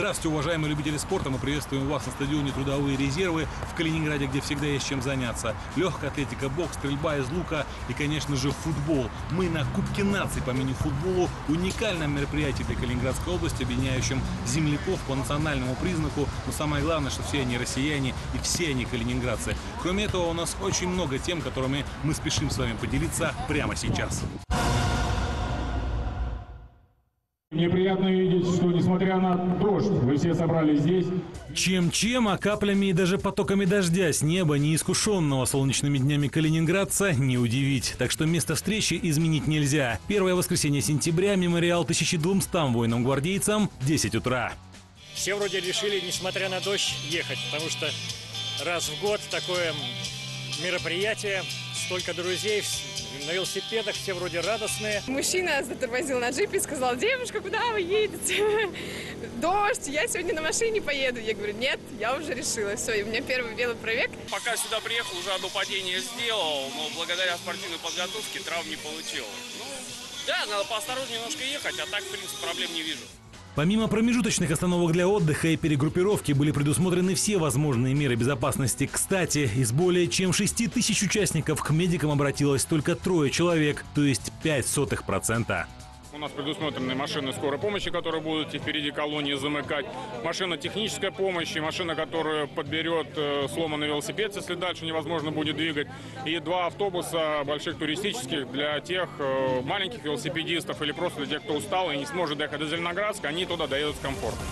Здравствуйте, уважаемые любители спорта. Мы приветствуем вас на стадионе «Трудовые резервы» в Калининграде, где всегда есть чем заняться. Легкая атлетика, бокс, стрельба из лука и, конечно же, футбол. Мы на Кубке наций по мини-футболу. Уникальном мероприятии для Калининградской области, объединяющем земляков по национальному признаку. Но самое главное, что все они россияне и все они калининградцы. Кроме этого, у нас очень много тем, которыми мы спешим с вами поделиться прямо сейчас. Мне приятно видеть, что несмотря на дождь, вы все собрались здесь. Чем-чем, а каплями и даже потоками дождя с неба неискушенного солнечными днями калининградца не удивить. Так что место встречи изменить нельзя. Первое воскресенье сентября, мемориал 1200 воинам-гвардейцам, 10 утра. Все вроде решили, несмотря на дождь, ехать, потому что раз в год такое мероприятие, столько друзей, на велосипедах, все вроде радостные. Мужчина затормозил на джипе и сказал: девушка, куда вы едете? Дождь, я сегодня на машине поеду. Я говорю: нет, я уже решила. Все, у меня первый велопробег. Пока сюда приехал, уже одно падение сделал, но благодаря спортивной подготовке травм не получил. Ну, да, надо поосторожнее немножко ехать, а так, в принципе, проблем не вижу. Помимо промежуточных остановок для отдыха и перегруппировки были предусмотрены все возможные меры безопасности. Кстати, из более чем 6000 участников к медикам обратилось только 3 человек, то есть 0,05%. У нас предусмотрены машины скорой помощи, которые будут идти впереди колонии замыкать. Машина технической помощи, машина, которая подберет сломанный велосипед, если дальше невозможно будет двигать. И 2 автобуса больших туристических для тех маленьких велосипедистов или просто для тех, кто устал и не сможет доехать до Зеленоградска, они туда доедут с комфортом.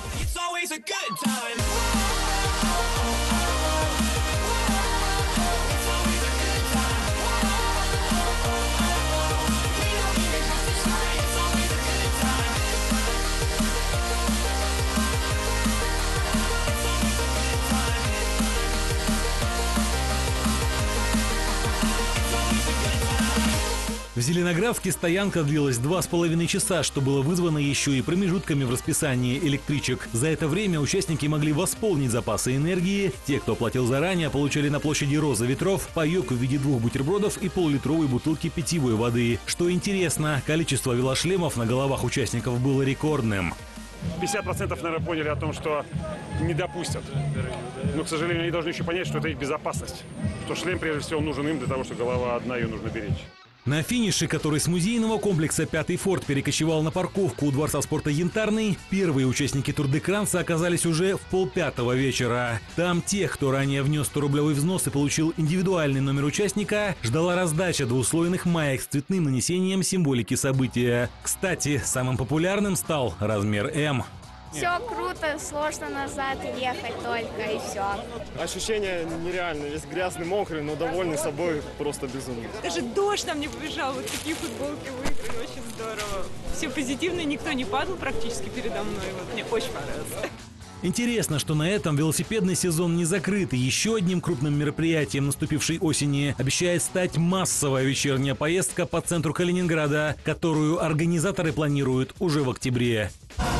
В Зеленоградске стоянка длилась 2,5 часа, что было вызвано еще и промежутками в расписании электричек. За это время участники могли восполнить запасы энергии. Те, кто оплатил заранее, получали на площади «Роза ветров» паёк в виде 2 бутербродов и полулитровой бутылки питьевой воды. Что интересно, количество велошлемов на головах участников было рекордным. 50%, наверное, поняли о том, что не допустят. Но, к сожалению, они должны еще понять, что это их безопасность. Что шлем, прежде всего, нужен им для того, что голова одна, ее нужно беречь. На финише, который с музейного комплекса «Пятый форт» перекочевал на парковку у Дворца спорта «Янтарный», первые участники Тур де Кранца оказались уже в 4:30 вечера. Там тех, кто ранее внес 100-рублевый взнос и получил индивидуальный номер участника, ждала раздача двуслойных маек с цветным нанесением символики события. Кстати, самым популярным стал размер «М». Все круто, сложно назад ехать только, и все. Ощущение нереальное, весь грязный, мокрый, но довольный собой просто безумно. Даже дождь там не побежал, вот такие футболки выиграли, очень здорово. Все позитивно, никто не падал практически передо мной, вот мне очень понравилось. Интересно, что на этом велосипедный сезон не закрыт, и еще одним крупным мероприятием наступившей осени обещает стать массовая вечерняя поездка по центру Калининграда, которую организаторы планируют уже в октябре.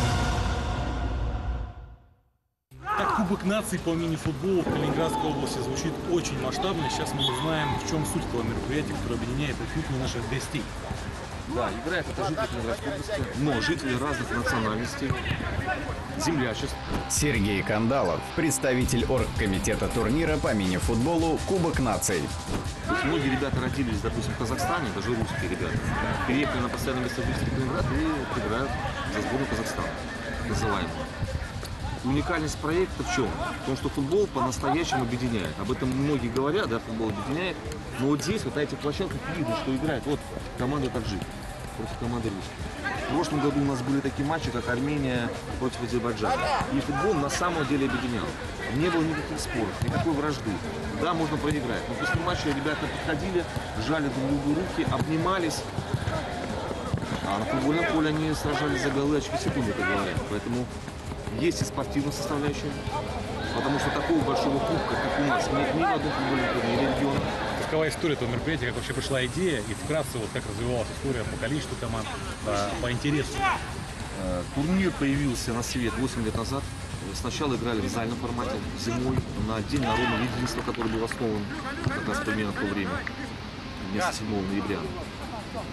Так, Кубок наций по мини-футболу в Калининградской области звучит очень масштабно. Сейчас мы узнаем, в чем суть этого мероприятия, которое объединяет отнюдь наших гостей. Да, играет это жители Калининградской области, но жители разных национальностей, землячеств. Сергей Кандалов, представитель оргкомитета турнира по мини-футболу «Кубок наций». То есть многие ребята родились, допустим, в Казахстане, даже русские ребята, переехали на постоянное место жительства Калининграда и играют за сборную Казахстана, называемую. Уникальность проекта в чем? В том, что футбол по-настоящему объединяет. Об этом многие говорят, да, футбол объединяет. Но вот здесь, вот на этих площадках видно, что играет вот команда таджик против команды русских. В прошлом году у нас были такие матчи, как Армения против Азербайджана. И футбол на самом деле объединял. Не было никаких споров, никакой вражды. Да, можно проиграть. Но после матча ребята подходили, сжали друг другу руки, обнимались. А на футбольном поле они сражались за голы очки секунды, как говорят. Поэтому есть и спортивная составляющая, потому что такого большого кубка, как у нас, нет ни в одном футбольном турнире региона. Какова история этого мероприятия, как вообще пришла идея и вкратце вот как развивалась история по количеству команд, по интересу? Турнир появился на свет 8 лет назад. Сначала играли в зальном формате, зимой, на День народного единства, который был основан как раз примерно в то время, вместо 7 ноября.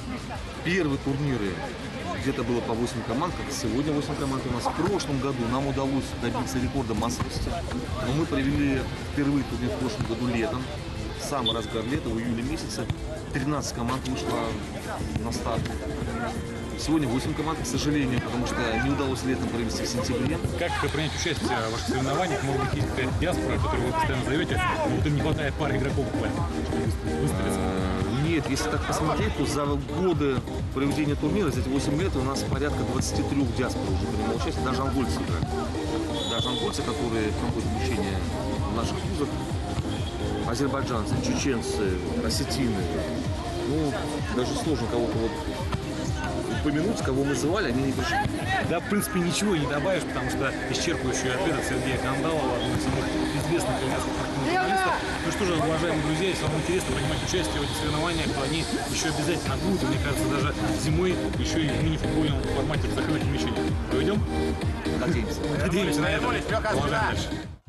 Первые турниры где-то было по 8 команд, как сегодня 8 команд у нас. В прошлом году нам удалось добиться рекорда массовости, но мы провели впервые турнир в прошлом году летом, самый разгар лета, в июле месяце. 13 команд вышло на старт. Сегодня 8 команд, к сожалению, потому что не удалось летом провести в сентябре. Как принять участие в ваших соревнованиях? Может быть, есть какая-то диаспора, которую вы постоянно зовете, но вот им не хватает пары игроков буквально, чтобы выставиться? Нет, если так посмотреть, то за годы проведения турнира, за эти 8 лет у нас порядка 23 диаспор уже принимало участие, даже ангольцы играют. Даже ангольцы, которые проходят обучение в наших вузах, азербайджанцы, чеченцы, осетины. Ну, даже сложно кого-то вот упомянуть, кого мы звали, они не пришли. Да, в принципе, ничего не добавишь, потому что исчерпывающий ответ от Сергея Кандалова, одного из самых известных и журналистов. Ну что же, уважаемые друзья, если вам интересно принимать участие в этих соревнованиях, то они еще обязательно будут. И, мне кажется, даже зимой еще и в мини-футбольном формате в закрытых помещениях. Проведем? Надеемся. Надеемся на это. Продолжаем дальше.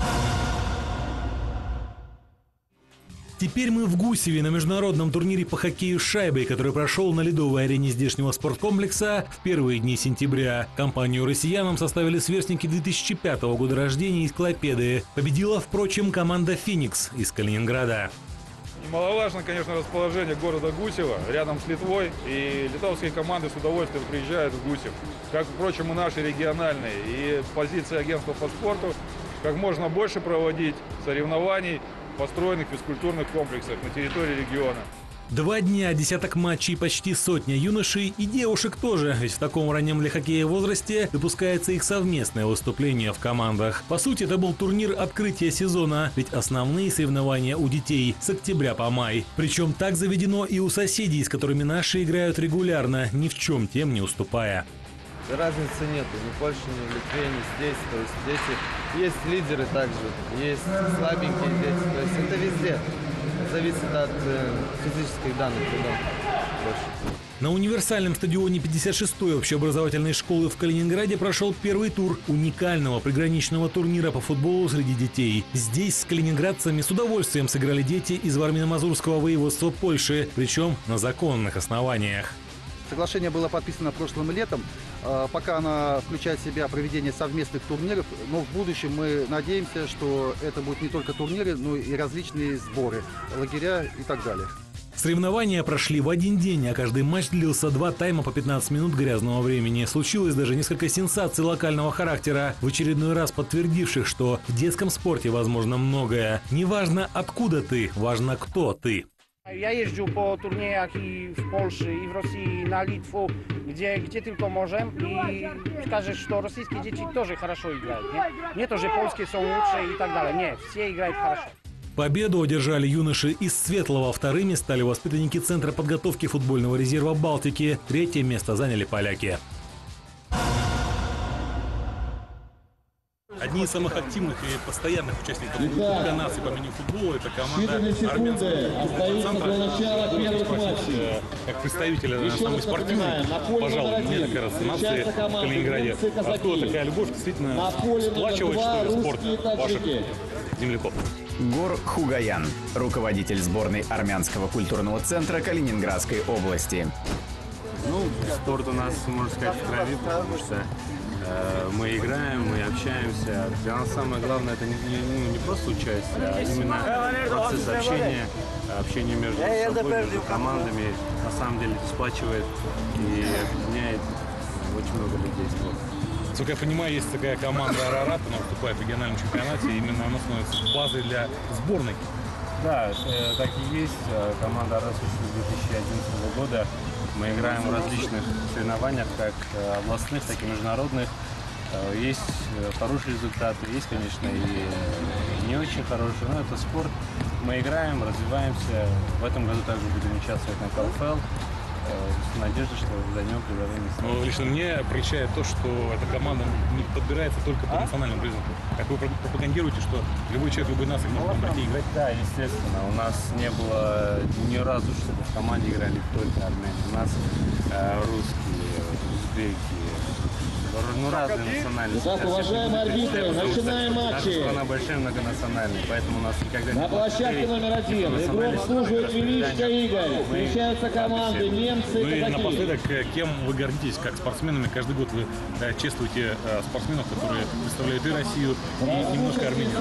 Теперь мы в Гусеве на международном турнире по хоккею с шайбой, который прошел на ледовой арене здешнего спорткомплекса в первые дни сентября. Компанию россиянам составили сверстники 2005 года рождения из Клайпеды. Победила, впрочем, команда «Феникс» из Калининграда. Немаловажно, конечно, расположение города Гусева рядом с Литвой. И литовские команды с удовольствием приезжают в Гусев. Как, впрочем, и наши региональные. И позиция агентства по спорту как можно больше проводить соревнований в построенных физкультурных комплексах на территории региона. 2 дня, десяток матчей, почти сотня юношей и девушек тоже, ведь в таком раннем для хоккея возрасте допускается их совместное выступление в командах. По сути, это был турнир открытия сезона, ведь основные соревнования у детей с октября по май. Причем так заведено и у соседей, с которыми наши играют регулярно, ни в чем тем не уступая. Разницы нету, ни в Польше, ни в Литве, ни здесь. То есть дети, есть лидеры также, есть слабенькие дети. То есть это везде. Зависит от физических данных. На универсальном стадионе 56-й общеобразовательной школы в Калининграде прошел первый тур уникального приграничного турнира по футболу среди детей. Здесь с калининградцами с удовольствием сыграли дети из Вармино-Мазурского воеводства Польши, причем на законных основаниях. Соглашение было подписано прошлым летом, пока оно включает в себя проведение совместных турниров, но в будущем мы надеемся, что это будут не только турниры, но и различные сборы, лагеря и так далее. Соревнования прошли в один день, а каждый матч длился 2 тайма по 15 минут грязного времени. Случилось даже несколько сенсаций локального характера, в очередной раз подтвердивших, что в детском спорте возможно многое. Не важно, откуда ты, важно, кто ты. Ja jeżdżę po turniejach i w Polsce, i w Rosji, i na Litwę, gdzie tylko możemy i скажешь, что российские дети тоже хорошо играют. Не то, что польские są лучше и так далее. Нет, все играют хорошо. Победу одержали юноши из Светлого. Вторыми стали воспитанники Центра подготовки футбольного резерва Балтики. 3-е место заняли поляки. Одни из самых активных и постоянных участников Кубка наций по мини-футболу – это команда армянского футбольного центра. Как представителя самой спортивной, пожалуй, мне кажется, нации в Калининграде. Откуда такая любовь действительно сплачивает, что ли, спорт ваших земляков? Гор Хугаян, руководитель сборной армянского культурного центра Калининградской области. Ну, спорт у нас, можно сказать, в крови, потому что мы играем, мы общаемся. Для нас самое главное это не просто участие, а именно процесс общения между собой, между командами. На самом деле сплачивает и объединяет очень много людей спорт. Насколько я понимаю, есть такая команда «Арарат», она выступает в региональном чемпионате, и именно она становится базой для сборной. Да, так и есть. Команда «Арарат» с 2011 года. Мы играем в различных соревнованиях, как областных, так и международных. Есть хорошие результаты, есть, конечно, и не очень хорошие, но это спорт. Мы играем, развиваемся. В этом году также будем участвовать на КЛФЛ. С надеждой, что займем призовые места. Но лично мне прельщает то, что эта команда не подбирается только по национальному признаку. Как вы пропагандируете, что любой человек, любой нации может прийти играть? Да, естественно. У нас не было ни разу, чтобы в команде играли только армяне. У нас русские, узбеки, ну, разные национальности. Итак, уважаемые арбитры, начинаем матчи. Наша страна большая, многонациональная, поэтому у нас никогда не на площадке номер 1 игрок служит Величко Игорь. Встречаются команды немцы, И напоследок, кем вы гордитесь как спортсменами? Каждый год вы чествуете спортсменов, которые представляют и Россию, и немножко Армению.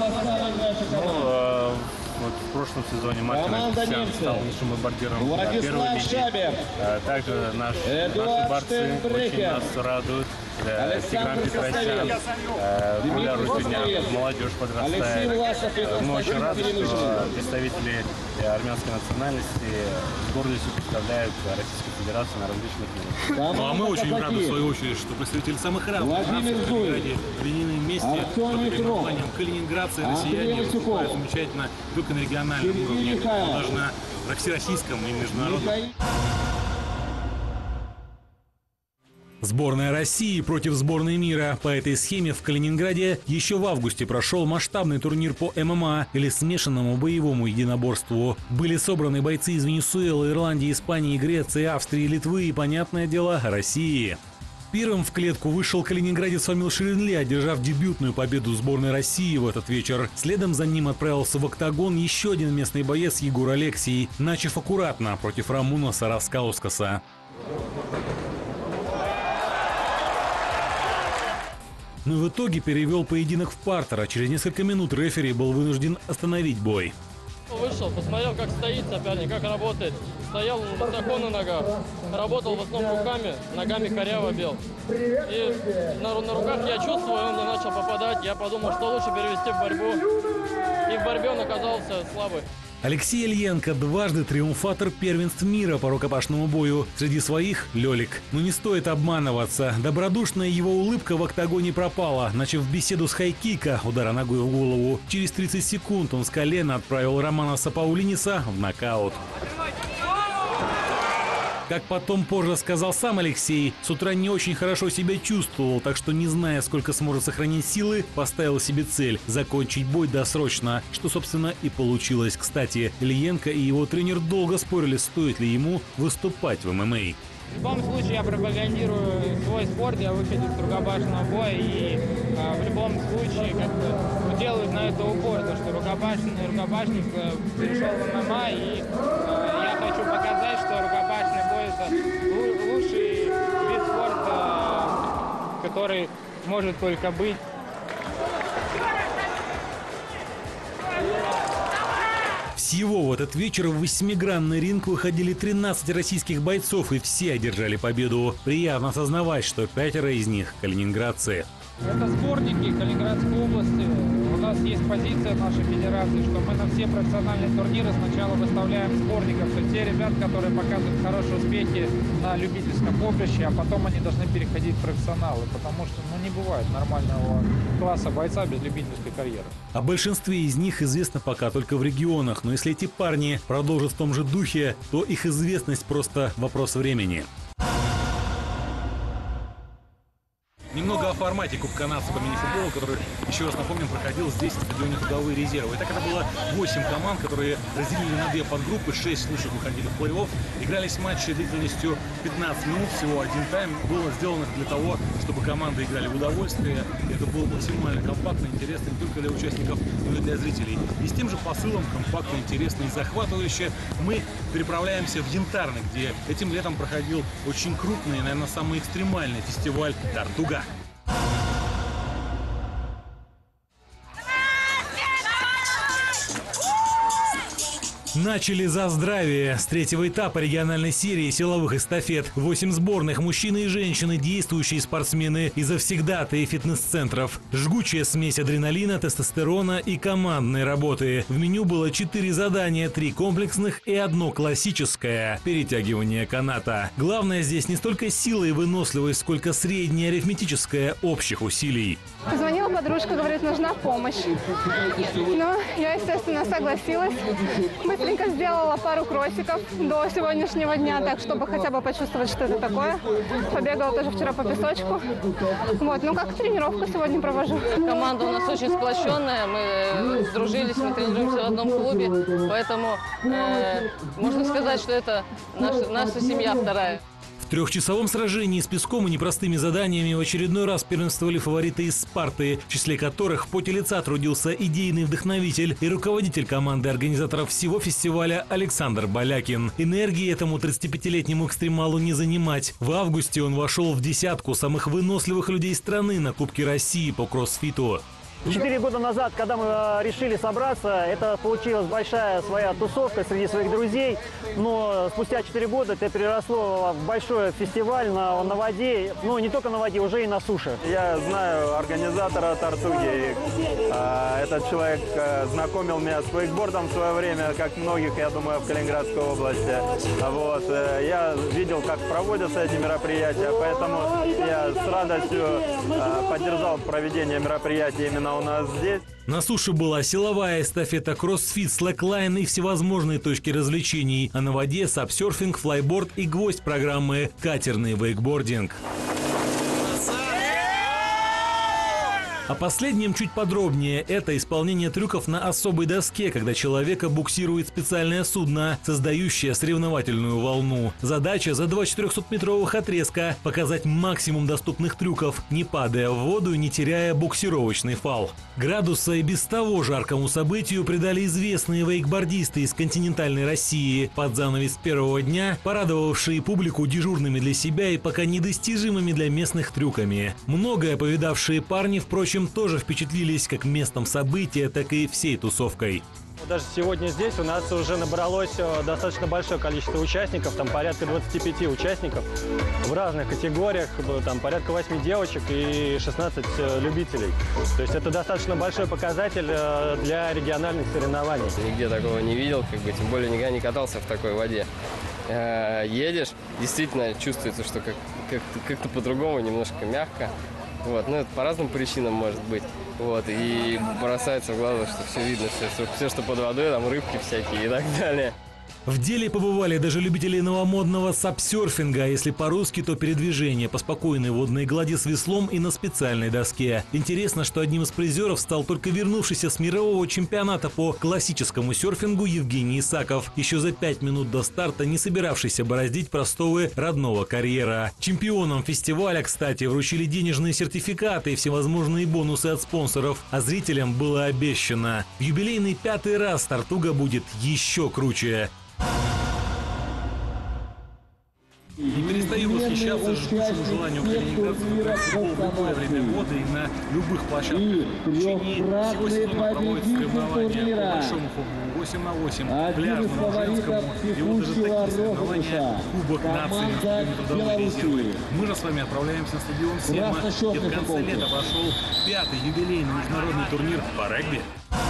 Вот в прошлом сезоне Мартин Аксян стал лучшим бомбардиром первой лиги. Также наши борцы очень нас радуют. Тигран Петросян, Гуля Рустюнян, молодежь подрастает. Мы очень рады, что представители армянской национальности с гордостью представляют Российскую Федерацию на различных мирах. Ну а мы очень рады, в свою очередь, что представители самых разных наций в Калининграде объединены вместе под названием «Калининградцы», россияне выступают замечательно не только на региональном уровне, но даже на всероссийском и международном. Сборная России против сборной мира. По этой схеме в Калининграде еще в августе прошел масштабный турнир по ММА или смешанному боевому единоборству. Были собраны бойцы из Венесуэлы, Ирландии, Испании, Греции, Австрии, Литвы и, понятное дело, России. Первым в клетку вышел калининградец Фамил Ширинли, одержав дебютную победу сборной России в этот вечер. Следом за ним отправился в октагон еще один местный боец Егор Алексий, начав аккуратно против Рамунаса Раскаускаса. Но в итоге перевел поединок в партер, а через несколько минут рефери был вынужден остановить бой. Вышел, посмотрел, как стоит соперник, как работает. Стоял высоко на ногах, работал в основном руками, ногами коряво бил. И на руках я чувствую, он мне начал попадать. Я подумал, что лучше перевести в борьбу. И в борьбе он оказался слабый. Алексей Ильенко дважды триумфатор первенств мира по рукопашному бою. Среди своих – Лёлик. Но не стоит обманываться. Добродушная его улыбка в октагоне пропала, начав беседу с хайкика, удара ногой в голову. Через 30 секунд он с колена отправил Романаса Паулиниса в нокаут. Как потом позже сказал сам Алексей, с утра не очень хорошо себя чувствовал, так что, не зная, сколько сможет сохранить силы, поставил себе цель – закончить бой досрочно, что, собственно, и получилось. Кстати, Ильенко и его тренер долго спорили, стоит ли ему выступать в ММА. В любом случае я пропагандирую свой спорт, я выходец с рукопашного боя, и в любом случае как-то делают на это упор, то что рукопашник перешел в ММА, и я хочу показать, что рукопашный бой это лучший вид спорта, который может только быть. Всего в этот вечер в 8-гранный ринг выходили 13 российских бойцов, и все одержали победу. Приятно осознавать, что 5 из них – калининградцы. Это сборники Калининградской области. У нас есть позиция нашей федерации, что мы на все профессиональные турниры сначала выставляем сборников. То есть те ребят, которые показывают хорошие успехи на любительском поприще, а потом они должны переходить в профессионалы. Потому что не бывает нормального класса бойца без любительской карьеры. О большинстве из них известно пока только в регионах. Но если эти парни продолжат в том же духе, то их известность просто вопрос времени. Немного о формате Кубка нации по мини-футболу, который, еще раз напомним, проходил здесь, на стадионе «Трудовые резервы». Итак, это было 8 команд, которые разделили на 2 подгруппы, 6 лучших выходили в плей-офф. Игрались матчи длительностью 15 минут, всего один тайм. Было сделано для того, чтобы команды играли в удовольствие. Это было максимально компактно, интересно не только для участников, но и для зрителей. И с тем же посылом, компактно, интересно и захватывающе, мы переправляемся в Янтарный, где этим летом проходил очень крупный, наверное, самый экстремальный фестиваль «Тартуга». Начали за здравие. С 3-го этапа региональной серии силовых эстафет 8 сборных, мужчины и женщины, действующие спортсмены и завсегдатые фитнес-центров. Жгучая смесь адреналина, тестостерона и командной работы. В меню было 4 задания, 3 комплексных и 1 классическое – перетягивание каната. Главное здесь не столько сила и выносливость, сколько средняя арифметическая общих усилий. Позвонила подружка, говорит, нужна помощь. Но я, естественно, согласилась. Быстренько сделала пару кроссиков до сегодняшнего дня, так, чтобы хотя бы почувствовать, что это такое. Побегала тоже вчера по песочку. Вот, ну как тренировку сегодня провожу. Команда у нас очень сплощенная, мы сдружились, мы тренируемся в одном клубе, поэтому можно сказать, что это наша семья вторая. В трехчасовом сражении с песком и непростыми заданиями в очередной раз первенствовали фавориты из Спарты, в числе которых в поте лица трудился идейный вдохновитель и руководитель команды организаторов всего фестиваля Александр Балякин. Энергии этому 35-летнему экстремалу не занимать. В августе он вошел в десятку самых выносливых людей страны на Кубке России по кроссфиту. 4 года назад, когда мы решили собраться, это получилась большая своя тусовка среди своих друзей. Но спустя 4 года это переросло в большой фестиваль на воде. Ну, не только на воде, уже и на суше. Я знаю организатора «Тартуги». Этот человек знакомил меня с вейкбордом в свое время, как многих, я думаю, в Калининградской области. Вот. Я видел, как проводятся эти мероприятия, поэтому я с радостью поддержал проведение мероприятий именно у нас здесь. На суше была силовая эстафета, кроссфит, слэклайн и всевозможные точки развлечений. А на воде сапсерфинг, флайборд и гвоздь программы – катерный вейкбординг. О последнем чуть подробнее. Это исполнение трюков на особой доске, когда человека буксирует специальное судно, создающее соревновательную волну. Задача за 2 400-метровых отрезка – показать максимум доступных трюков, не падая в воду и не теряя буксировочный фал. Градуса и без того жаркому событию придали известные вейкбордисты из континентальной России, под занавес первого дня порадовавшие публику дежурными для себя и пока недостижимыми для местных трюками. Многое повидавшие парни, впрочем, тоже впечатлились как местом события, так и всей тусовкой. Даже сегодня здесь у нас уже набралось достаточно большое количество участников, там порядка 25 участников в разных категориях, там порядка 8 девочек и 16 любителей. То есть это достаточно большой показатель для региональных соревнований. Нигде такого не видел, тем более никогда не катался в такой воде. Едешь, действительно чувствуется, что как-то по-другому, немножко мягко. Вот, ну, это по разным причинам может быть. Вот, и бросается в глаза, что все видно, все, что под водой, там рыбки всякие и так далее. В деле побывали даже любители новомодного сапсерфинга, а если по-русски, то передвижение по спокойной водной глади с веслом и на специальной доске. Интересно, что одним из призеров стал только вернувшийся с мирового чемпионата по классическому серфингу Евгений Исаков, еще за 5 минут до старта не собиравшийся бороздить просторы родного карьера. Чемпионам фестиваля, кстати, вручили денежные сертификаты и всевозможные бонусы от спонсоров, а зрителям было обещано: в юбилейный 5-й раз Тартуга будет еще круче. Не перестаю восхищаться жгучему желанию калининградцев играть в футбол в любое время года и на любых площадках. В течение всего сезона проводятся соревнования по большому футболу 8 на 8, пляжному, женскому и вот даже такие соревнования Кубок нации на трудовые резервы. Мы же с вами отправляемся на стадион Сема, где в конце лета прошел 5-й юбилейный международный турнир по регби.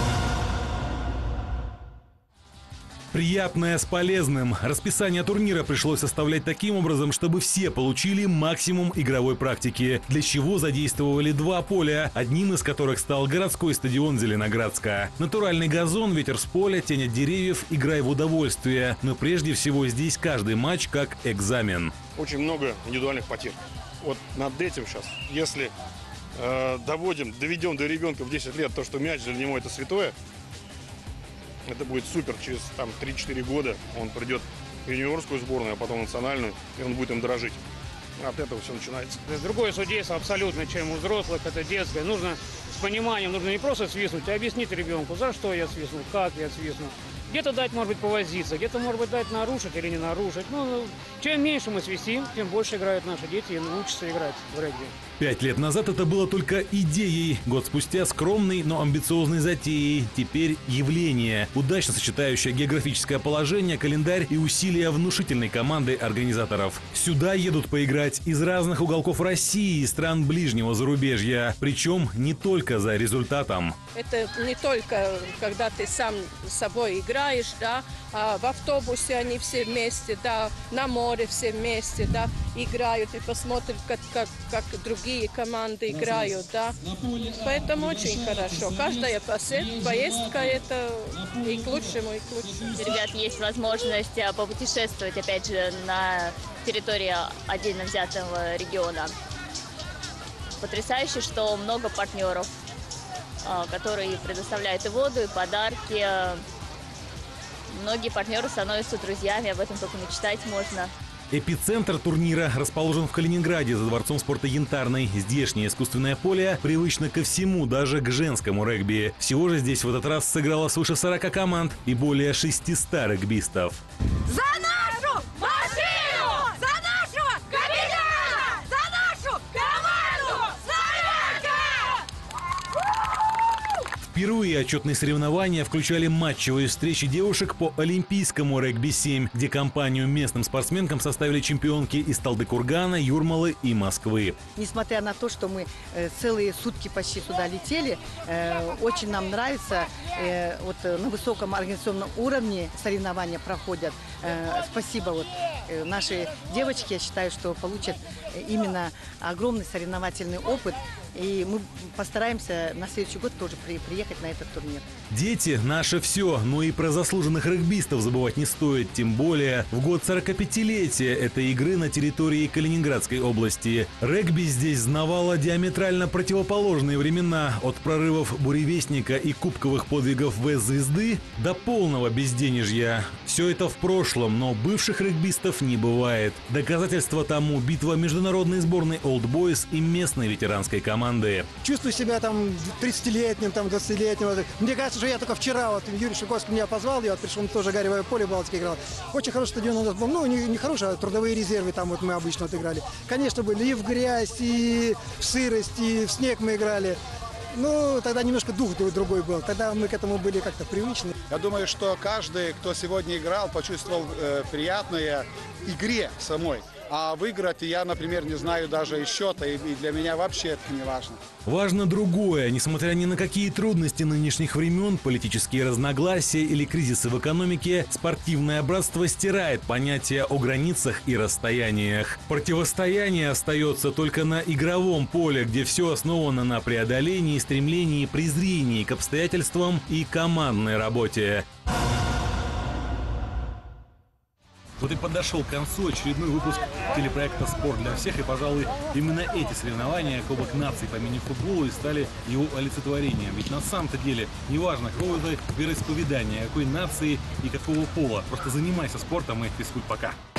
Приятное с полезным. Расписание турнира пришлось составлять таким образом, чтобы все получили максимум игровой практики, для чего задействовали 2 поля, одним из которых стал городской стадион Зеленоградска. Натуральный газон, ветер с поля, тень от деревьев, играй в удовольствие. Но прежде всего здесь каждый матч как экзамен. Очень много индивидуальных потерь. Вот над этим сейчас, если доведем до ребенка в 10 лет то, что мяч для него это святое, это будет супер. Через 3-4 года он придет в юниорскую сборную, а потом в национальную, и он будет им дорожить. От этого все начинается. Другое судейство абсолютно, чем у взрослых, это детское. Нужно с пониманием, нужно не просто свистнуть, а объяснить ребенку, за что я свистнул, как я свистнул. Где-то дать, может быть, повозиться, где-то, может быть, дать нарушить или не нарушить. Ну, чем меньше мы свистим, тем больше играют наши дети и учатся играть в регби. 5 лет назад это было только идеей. Год спустя скромной, но амбициозной затеей. Теперь явление, удачно сочетающее географическое положение, календарь и усилия внушительной команды организаторов. Сюда едут поиграть из разных уголков России и стран ближнего зарубежья. Причем не только за результатом. Это не только когда ты сам с собой играешь, да, а в автобусе они все вместе, да, на море все вместе, да, играют и посмотрят, как другие команды играют, да. Поэтому очень хорошо. Каждая поездка это и к лучшему, и к лучшему. Ребят, есть возможность попутешествовать, опять же, на территории отдельно взятого региона. Потрясающе, что много партнеров, которые предоставляют и воду, и подарки. Многие партнеры становятся друзьями, об этом только мечтать можно. Эпицентр турнира расположен в Калининграде за Дворцом спорта «Янтарный». Здешнее искусственное поле привычно ко всему, даже к женскому регби. Всего же здесь в этот раз сыграло свыше 40 команд и более 600 регбистов. За нашу машину! За нашего капитана! За нашу команду! Впервые отчетные соревнования включали матчевые встречи девушек по олимпийскому регби-7, где компанию местным спортсменкам составили чемпионки из Талды-Кургана, Юрмалы и Москвы. Несмотря на то, что мы целые сутки почти сюда летели, очень нам нравится, вот на высоком организационном уровне соревнования проходят. Спасибо вот наши девочки, я считаю, что получат именно огромный соревновательный опыт. И мы постараемся на следующий год тоже приехать на этот турнир. Дети – наше все, но и про заслуженных регбистов забывать не стоит. Тем более в год 45-летия этой игры на территории Калининградской области. Регби здесь знавало диаметрально противоположные времена. От прорывов буревестника и кубковых подвигов ВС-звезды до полного безденежья. Все это в прошлом, но бывших регбистов не бывает. Доказательство тому – битва международной сборной Old Boys и местной ветеранской команды. Чувствую себя там 30-летним, там 20-летним. Мне кажется, что я только вчера, вот Юрий Шиковский меня позвал, я вот пришел, он тоже Гаревое поле Балтики играл. Очень хороший стадион у нас был, ну не хороший, а трудовые резервы там вот мы обычно вот играли. Конечно, были и в грязь, и в сырость, и в снег мы играли. Ну, тогда немножко дух другой был, тогда мы к этому были как-то привычны. Я думаю, что каждый, кто сегодня играл, почувствовал приятное игре самой. А выиграть я, например, не знаю даже и счета, и для меня вообще это не важно. Важно другое. Несмотря ни на какие трудности нынешних времен, политические разногласия или кризисы в экономике, спортивное братство стирает понятия о границах и расстояниях. Противостояние остается только на игровом поле, где все основано на преодолении, стремлении, презрении к обстоятельствам и командной работе. Вот и подошел к концу очередной выпуск телепроекта «Спорт для всех». И, пожалуй, именно эти соревнования Кубок наций по мини-футболу и стали его олицетворением. Ведь на самом-то деле неважно, какого ты вероисповедания, какой нации и какого пола. Просто занимайся спортом и физкульт пока.